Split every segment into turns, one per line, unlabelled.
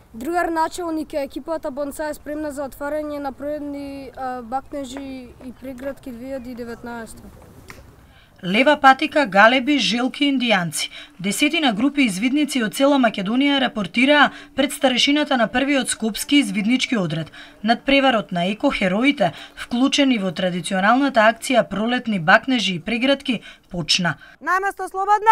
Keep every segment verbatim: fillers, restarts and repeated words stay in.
Другар началник е екипата Бонсај спремна за отварање на проедни бакнежи и преградки две илјади и деветнаесета.
Лева патика, галеби, желки, индијанци. Десетина групи извидници од цела Македонија рапортираа пред старешината на првиот скопски извиднички одред. Надпреварот на еко-хероите, вклучени во традиционалната акција Пролетни бакнежи и преградки, почна.
Најместо слободно!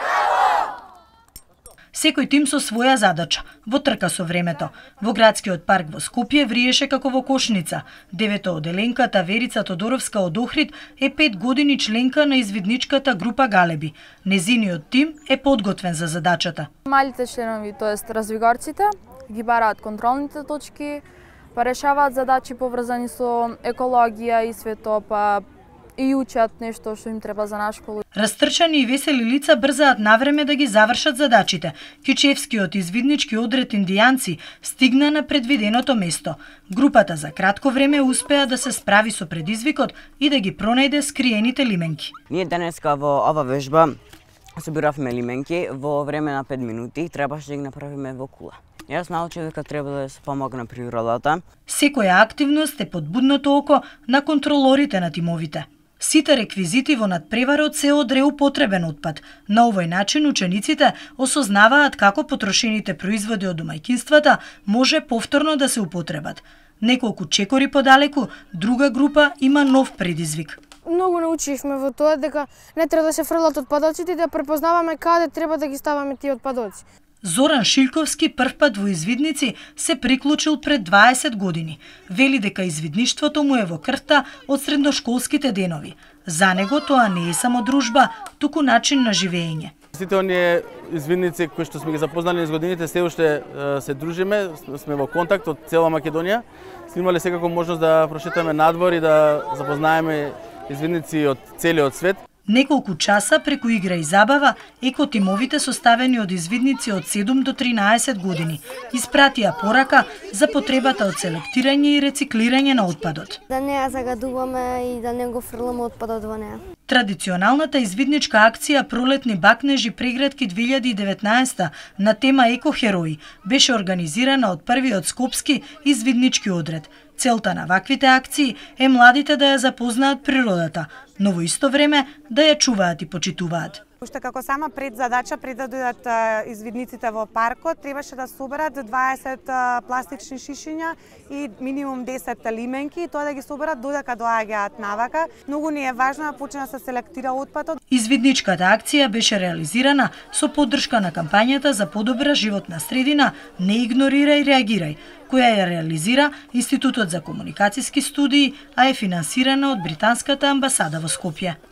Секој тим со своја задача, во трка со времето. Во градскиот парк во Скопје вриеше како во кошница. Девето оделенката Верица Тодоровска од Охрид е пет години членка на извидничката група Галеби. Незиниот тим е подготвен за задачата.
Малите членови, тоест развигарците, ги бараат контролните точки, па решаваат задачи поврзани со екологија и свето, па и учат нешто што им треба за на школа.
Растрчани и весели лица брзаат навреме да ги завршат задачите. Кичевскиот извиднички одред индијанци стигна на предвиденото место. Групата за кратко време успеа да се справи со предизвикот и да ги пронајде скриените лименки.
Ние денеска во ова вежба собиравме лименки во време на пет минути, требаше да ги направиме во кула. Јас научив дека треба да се помогне природата.
Секоја активност е под будното око на контролорите на тимовите. Сите реквизити во надпреварот се од реупотребен отпад. На овој начин учениците осознаваат како потрошените производи од домаќинствата може повторно да се употребат. Неколку чекори подалеку, друга група има нов предизвик.
Многу научивме во тоа дека не треба да се фрлат отпадоците и да препознаваме каде треба да ги ставаме тие отпадоци.
Зоран Шилковски првпат во извидници се приклучил пред дваесет години. Вели дека извидништвото му е во крвта од средношколските денови. За него тоа не е само дружба, туку начин на живење.
Сите оние извидници кои што сме ги запознали низ годините се уште се дружиме, сме во контакт од цела Македонија. Сме имале секако можност да прошетаме надвор и да запознаеме извидници од целиот свет.
Неколку часа преку игра и забава, екотимовите составени од извидници од седум до тринаесет години испратија порака за потребата од селектирање и рециклирање на отпадот.
Да не ја загадуваме и да не го фрламе отпадот во неа.
Традиционалната извидничка акција Пролетни бакнежи преградки две илјади и деветнаесета на тема екохерои беше организирана од првиот скопски извиднички одред. Целта на ваквите акции е младите да ја запознаат природата, но во исто време да ја чуваат и почитуваат.
Уште како сама предзадача, пред да дојдат извидниците во паркот, требаше да соберат дваесет пластични шишиња и минимум десет лименки, тоа да ги соберат додека доаѓаат навака. Многу ни е важно да почне да се селектира отпадот.
Извидничката акција беше реализирана со поддршка на кампањата за подобра животна средина "Не игнорирај, реагирај", која ја реализира Институтот за комуникацијски студии, а е финансирана од британската амбасада во Скопје.